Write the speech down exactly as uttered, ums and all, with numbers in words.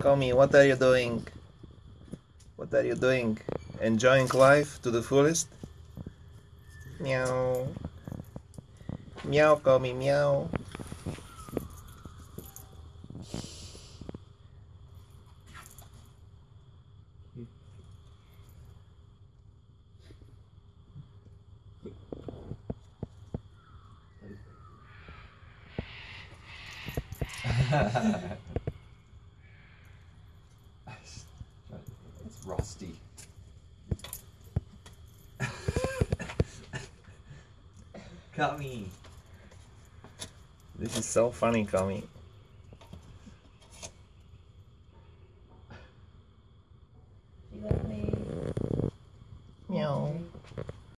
Comet, what are you doing? What are you doing? Enjoying life to the fullest? Meow. Meow, Comet, meow. It's rusty. Comet. This is so funny, Comet.